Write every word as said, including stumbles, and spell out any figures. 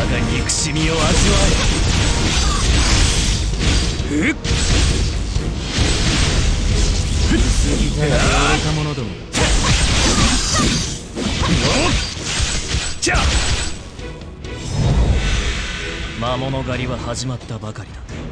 が憎しみを味わえ。うっ過ぎたら愚か者どもだ。じゃ魔物狩りは始まったばかりだ。